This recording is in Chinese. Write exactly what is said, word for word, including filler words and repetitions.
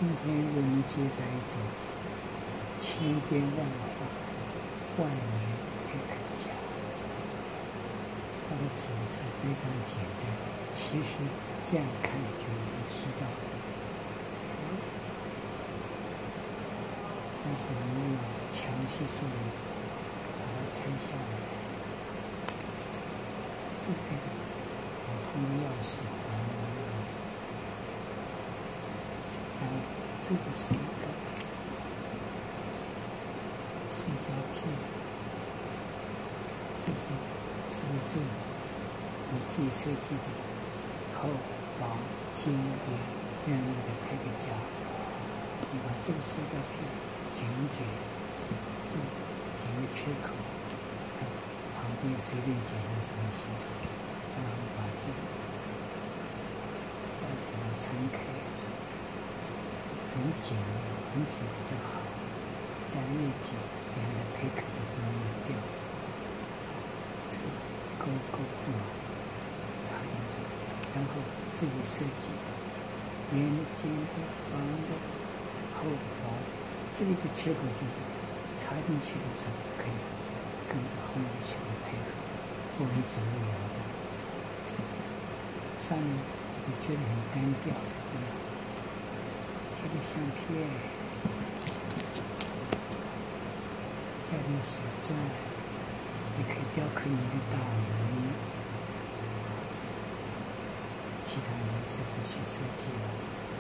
今天为您介绍一种千变万化万年黑肯夹，它的组织非常简单，其实这样看就已经知道了。但是我们要强细说明，把它拆下来，这是一个普通的钥匙环，然后这个是一个塑胶片，这是自己做的，你自己设计的厚薄尖边任意的配个夹，你把这个塑胶片卷一卷，这点个缺口，旁边随便剪成什么形状，然后把这个把这个撑开。很紧，很紧比较好，这样越紧，别人的胚壳就不容易掉。这个勾勾正好插进去，然后自己设计，圆的、尖的、方的、厚的、薄的。这里的缺口就是插进去的时候可以跟着后面的缺口配合，不会左右摇的。上面你觉得很单调，对吧？这个相片，加点水钻，也可以雕刻你的大人，其他人自己去设计了。